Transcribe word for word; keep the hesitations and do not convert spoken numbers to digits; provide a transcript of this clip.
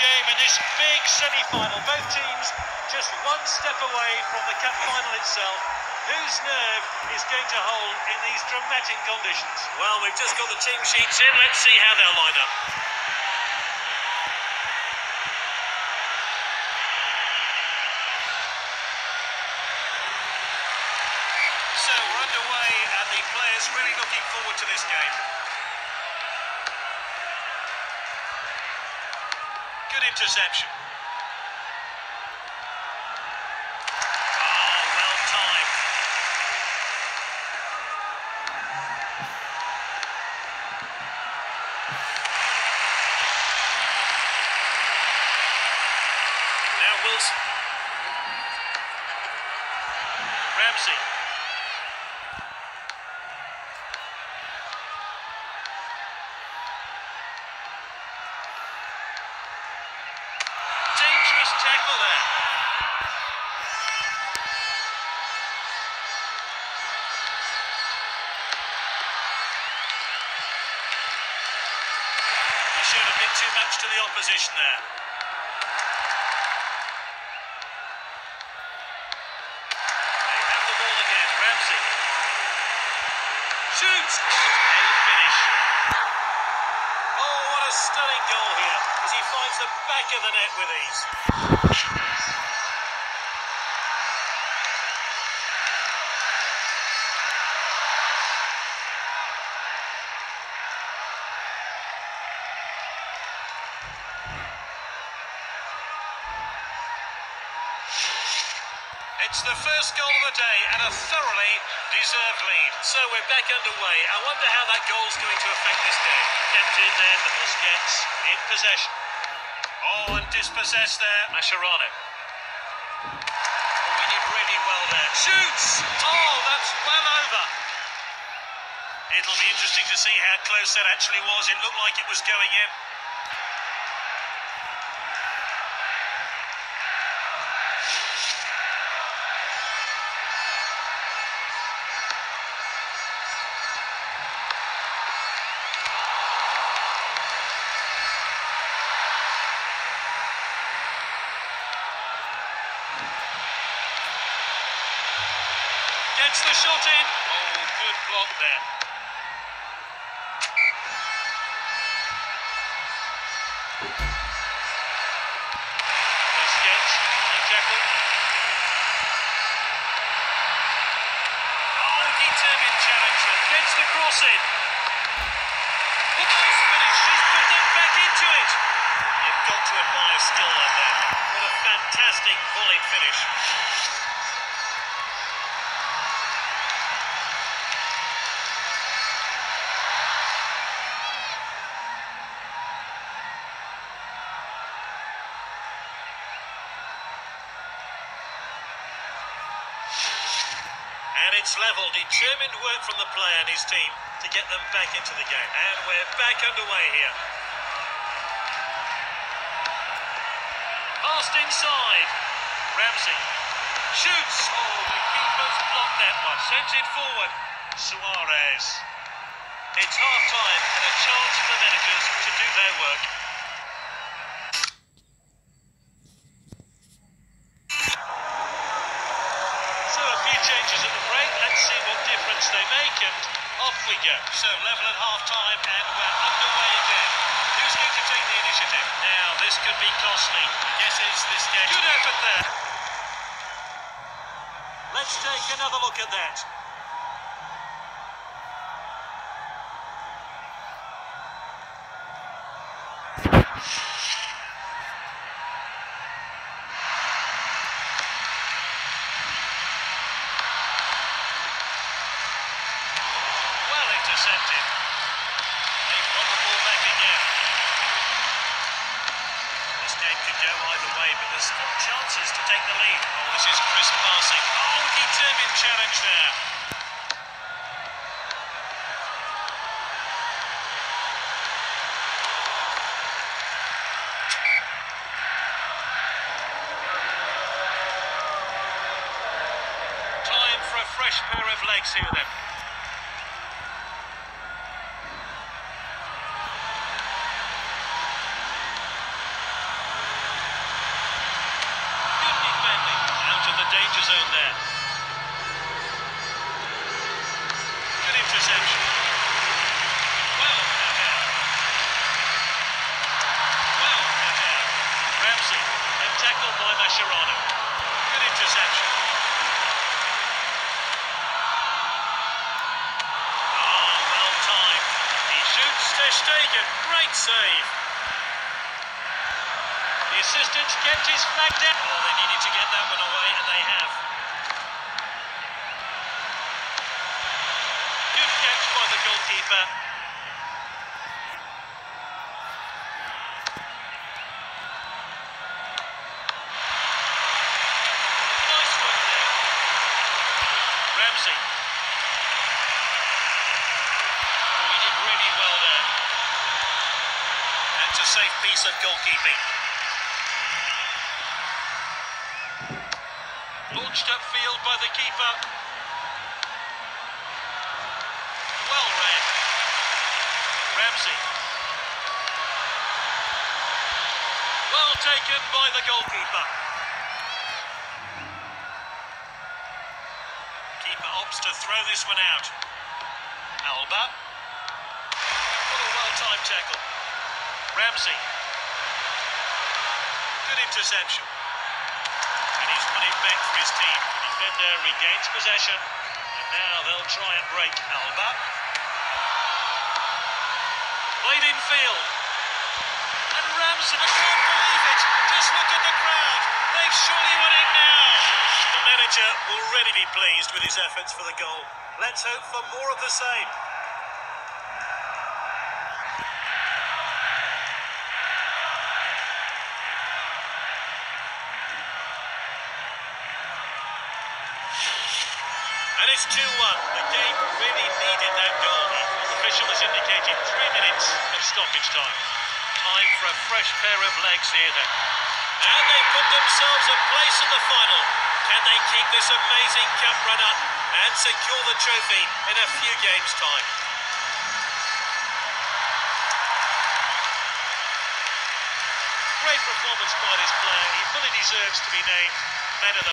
game in this big semi-final. Both teams just one step away from the cup final itself. Whose nerve is going to hold in these dramatic conditions? Well, we've just got the team sheets in. Let's see how they'll line up. So we're underway and the players really looking forward to this game. Good interception. Oh, well timed. Now Wilson. Ramsey. Dangerous tackle there. He showed a bit too much to the opposition there. They have the ball again. Ramsey. Shoots! A finish. Oh, what a stunning goal here, as he finds the back of the net with ease. It's the first goal of the day and a thoroughly deserved lead. So we're back underway. I wonder how that goal's going to affect this game. Kept in then, Busquets in possession. Oh, and dispossessed there, Mascherano. Oh, he did really well there. Shoots! Oh, that's well over. It'll be interesting to see how close that actually was. It looked like it was going in. Gets the shot in. Oh, good block there. Busquets, no tackle. Oh, determined challenger. Gets the cross in. Look at this finish. She's put them back into it. You've got to admire skill like that. What a fantastic volleyed finish. And it's level. Determined work from the player and his team to get them back into the game. And we're back underway here. Passed inside. Ramsey shoots. Oh, the keeper's blocked that one. Sends it forward. Suarez. It's half time and a chance for the managers to do their work. So a few changes at the break. Let's see what difference they make, and off we go. So level at half time and we're underway again. Who's going to take the initiative? Now this could be costly. Guesses this game. Good effort there. Let's take another look at that. Well intercepted. They've got the ball back again. This game could go either way, but there's still chances to take the lead. Oh, this is crisp passing. Oh, determined challenge there. Time for a fresh pair of legs here then. danger zone there. Good interception. Well cut out. Well cut out. Ramsey, and tackled by Mascherano. Good interception. Oh, well timed. He shoots Ter Stegen. Great save. The assistants kept his flag down. Oh, they needed to get that one away, and they have. Good catch by the goalkeeper. Nice work there. Ramsey. Oh, he did really well there. That's a safe piece of goalkeeping. Launched upfield by the keeper. Well read. Ramsey. Well taken by the goalkeeper. Keeper opts to throw this one out. Alba. What a well-timed tackle. Ramsey. Good interception. And he's won it back for his team. Defender regains possession. And now they'll try and break. Alba. Played in field. And Ramsey. I can't believe it. Just look at the crowd. They've surely won it now. The manager will really be pleased with his efforts for the goal. Let's hope for more of the same. And it's two one. The game really needed that goal. The official has indicated three minutes of stoppage time. Time for a fresh pair of legs here then. And they put themselves a place in the final. Can they keep this amazing cup run up and secure the trophy in a few games' time? Great performance by this player. He fully deserves to be named man of the